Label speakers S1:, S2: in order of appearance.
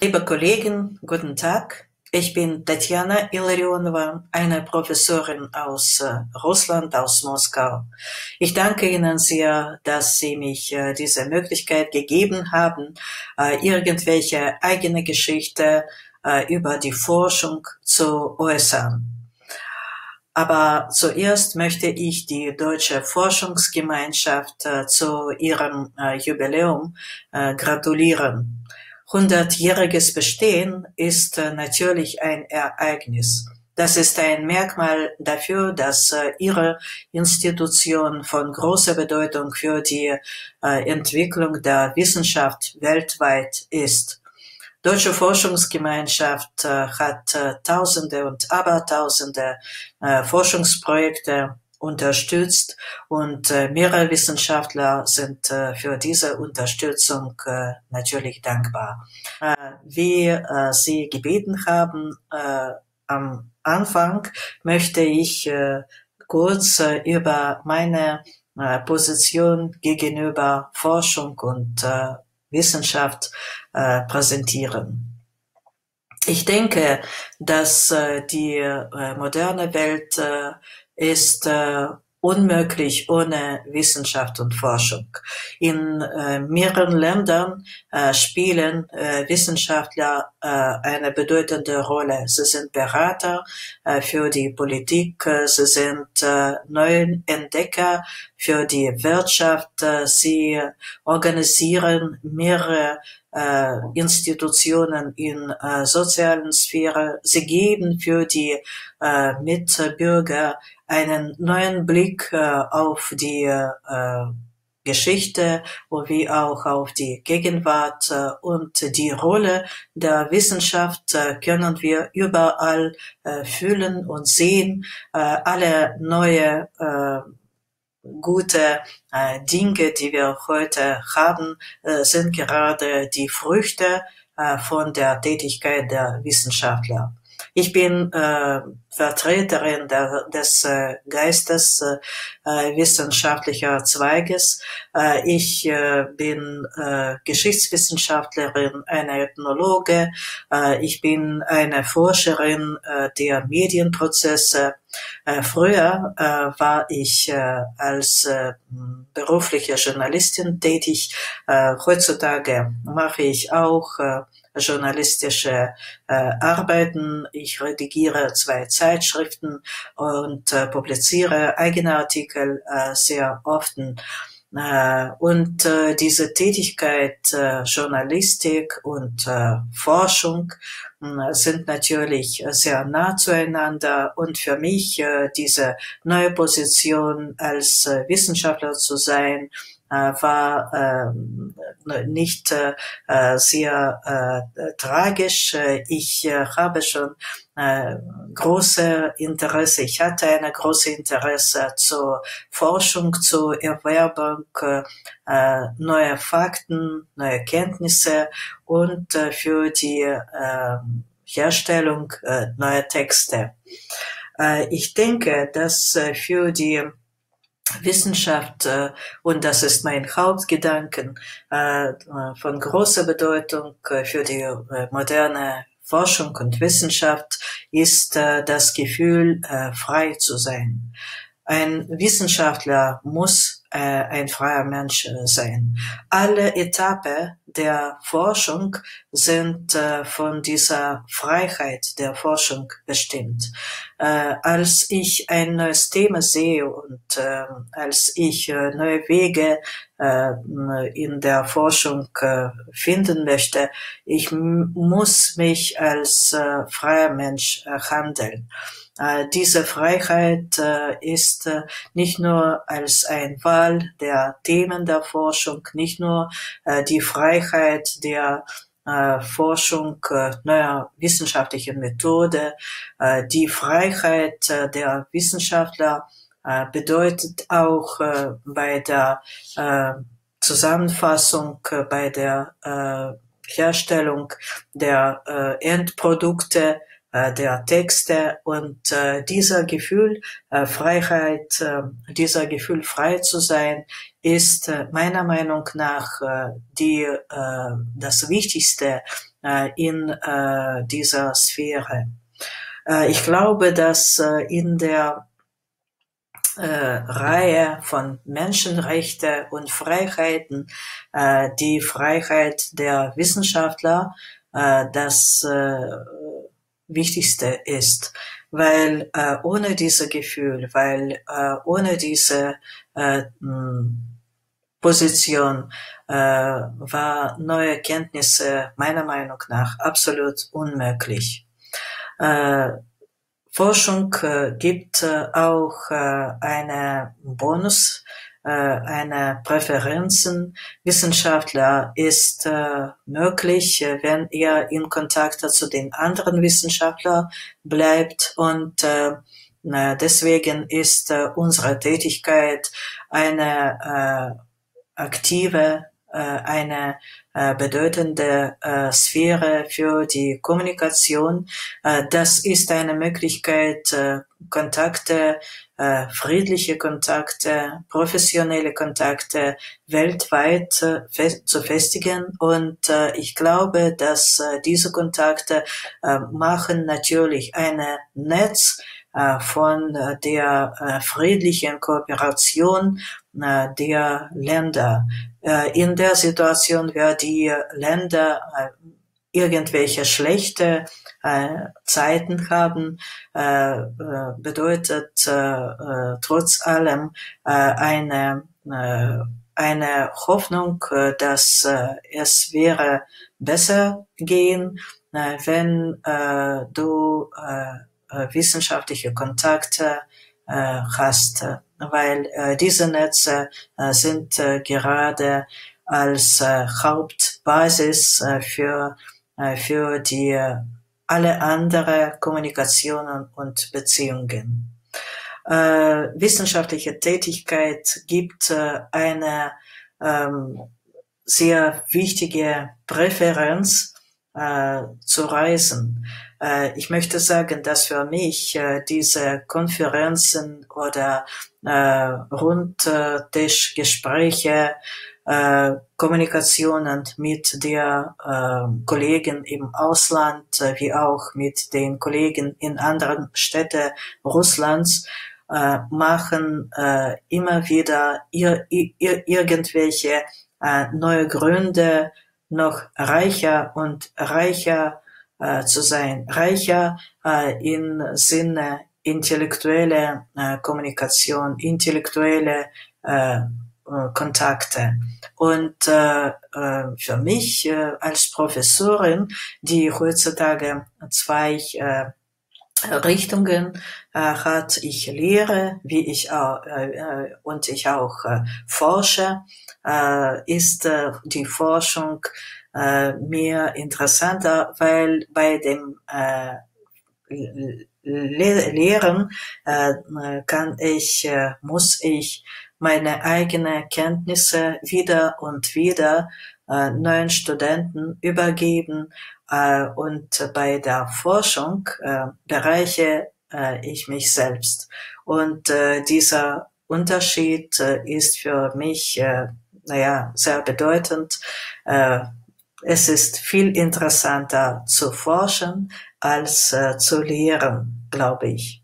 S1: Liebe Kollegen, guten Tag. Ich bin Tatjana Illarionova, eine Professorin aus Russland, aus Moskau. Ich danke Ihnen sehr, dass Sie mich diese Möglichkeit gegeben haben, irgendwelche eigene Geschichte über die Forschung zu äußern. Aber zuerst möchte ich die deutsche Forschungsgemeinschaft zu ihrem Jubiläum gratulieren. 100-jähriges Bestehen ist natürlich ein Ereignis. Das ist ein Merkmal dafür, dass Ihre Institution von großer Bedeutung für die Entwicklung der Wissenschaft weltweit ist. Deutsche Forschungsgemeinschaft hat Tausende und Abertausende Forschungsprojekte unterstützt und mehrere Wissenschaftler sind für diese Unterstützung natürlich dankbar. Wie Sie gebeten haben, am Anfang möchte ich kurz über meine Position gegenüber Forschung und Wissenschaft präsentieren. Ich denke, dass die moderne Welt ist unmöglich ohne Wissenschaft und Forschung. In mehreren Ländern spielen Wissenschaftler eine bedeutende Rolle. Sie sind Berater für die Politik, sie sind Neuentdecker für die Wirtschaft, sie organisieren mehrere Institutionen in sozialen Sphäre. Sie geben für die Mitbürger einen neuen Blick auf die Geschichte wie auch auf die Gegenwart und die Rolle der Wissenschaft können wir überall fühlen und sehen. Alle neue gute Dinge, die wir heute haben, sind gerade die Früchte von der Tätigkeit der Wissenschaftler. Ich bin Vertreterin des Geistes wissenschaftlicher Zweiges. Ich bin Geschichtswissenschaftlerin, eine Ethnologe. Ich bin eine Forscherin der Medienprozesse. Früher war ich als berufliche Journalistin tätig. Heutzutage mache ich auch journalistische Arbeiten. Ich redigiere 2 Zeitschriften und publiziere eigene Artikel sehr oft. Und diese Tätigkeit Journalistik und Forschung sind natürlich sehr nah zueinander und für mich diese neue Position als Wissenschaftler zu sein, war nicht sehr tragisch. Ich habe schon große Interesse, ich hatte eine große Interesse zur Forschung, zur Erwerbung neuer Fakten, neue Kenntnisse und für die Herstellung neuer Texte. Ich denke, dass für die Wissenschaft, und das ist mein Hauptgedanken, von großer Bedeutung für die moderne Forschung und Wissenschaft ist das Gefühl, frei zu sein. Ein Wissenschaftler muss ein freier Mensch sein. Alle Etappen der Forschung sind von dieser Freiheit der Forschung bestimmt. Als ich ein neues Thema sehe und als ich neue Wege in der Forschung finden möchte, ich muss mich als freier Mensch handeln. Diese Freiheit ist nicht nur als eine Wahl der Themen der Forschung, nicht nur die Freiheit der Forschung neuer wissenschaftlichen Methode, die Freiheit der Wissenschaftler bedeutet auch bei der Zusammenfassung, bei der Herstellung der Endprodukte, der Texte und dieser Gefühl Freiheit, dieser Gefühl frei zu sein, ist meiner Meinung nach das Wichtigste in dieser Sphäre. Ich glaube, dass in der Reihe von Menschenrechte und Freiheiten die Freiheit der Wissenschaftler das Wichtigste ist, weil ohne dieses Gefühl, ohne diese Position war neue Kenntnisse meiner Meinung nach absolut unmöglich. Forschung gibt auch eine Bonus, eine Präferenzen. Wissenschaftler ist möglich, wenn er in Kontakt zu den anderen Wissenschaftlern bleibt und deswegen ist unsere Tätigkeit eine aktive, eine bedeutende Sphäre für die Kommunikation. Das ist eine Möglichkeit, Kontakte, friedliche Kontakte, professionelle Kontakte weltweit zu festigen. Und ich glaube, dass diese Kontakte machen natürlich ein Netz von der friedlichen Kooperation der Länder. In der Situation, wer die Länder irgendwelche schlechte Zeiten haben, bedeutet trotz allem eine Hoffnung, dass es wäre besser gehen, wenn du wissenschaftliche Kontakte hast, weil diese Netze sind gerade als Hauptbasis für die alle andere Kommunikationen und Beziehungen. Wissenschaftliche Tätigkeit gibt eine sehr wichtige Präferenz zu reisen. Ich möchte sagen, dass für mich diese Konferenzen oder Rundtischgespräche, Kommunikationen mit der Kollegen im Ausland, wie auch mit den Kollegen in anderen Städten Russlands, machen immer wieder irgendwelche neue Gründe, noch reicher und reicher zu sein. Reicher im Sinne intellektuelle Kommunikation, intellektuelle Kontakte. Und für mich als Professorin, die heutzutage zwei Richtungen hat, ich lehre, wie ich auch und ich auch forsche, ist die Forschung mir interessanter, weil bei dem Lehren muss ich meine eigenen Kenntnisse wieder und wieder neuen Studenten übergeben, und bei der Forschung bereiche ich mich selbst. Und dieser Unterschied ist für mich sehr bedeutend. Es ist viel interessanter zu forschen als zu lehren, glaube ich.